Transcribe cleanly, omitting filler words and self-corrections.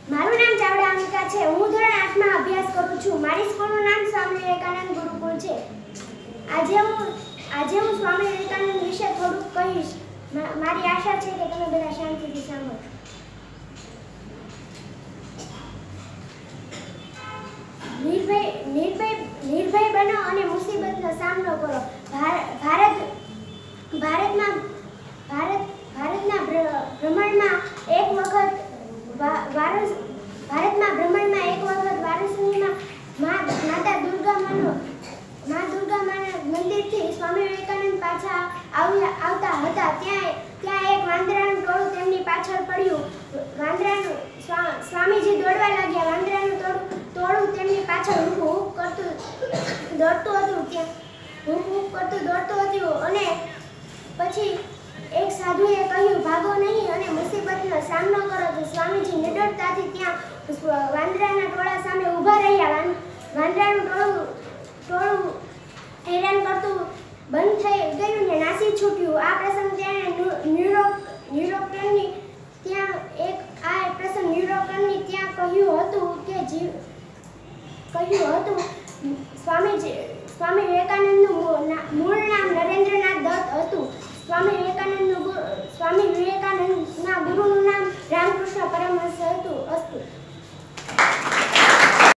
મારું નામ ચાવડા અમિકા છે. હું ધોરણ 8માં અભ્યાસ કરું છું. મારી સ્કૂલનું નામ સ્વામી વિવેકાનંદ ગુરુકુળ છે. આજે હું સ્વામી વિવેકાનંદ વિશે થોડુંક કહીશ. મારી આશા છે કે તમે બધા શાંતિથી સાંભળો. નિર્ભય બનો અને મુસીબતનો સામનો કરો. ભારતના ભ્રમણમાં એક વખત વારાણસીમાં માતા દુર્ગામાના મંદિરથી સ્વામી વિવેકાનંદ પાછા આવતા હતા. ત્યાં એક વાંદરાનું ટોળું તેમની પાછળ પડ્યું. સ્વામીજી દોડવા લાગ્યા. વાંદરાનું ટોળું તેમની પાછળ હૂંફ કરતું દોડતું હતું અને પછી એક સાધુએ કહ્યું, ભાગો નહીં અને મુસીબતનો સામનો કરો. તો સ્વામીજી નિડરતાથી ત્યાં વાંદરાના ટોળા સામે ઊભા રહ્યા. વાંદરાનું ટોળું હેરાન કરતું બંધ થઈ ગયું ને નાસી છૂટ્યું. આ પ્રસંગ ન્યુરોકરની ત્યાં કહ્યું હતું સ્વામી વિવેકાનંદનું મૂળ નામ નરેન્દ્રનાથ દત્ત હતું. સ્વામી વિવેકાનંદના ગુરુનું નામ રામકૃષ્ણ પરમહંસ હતું.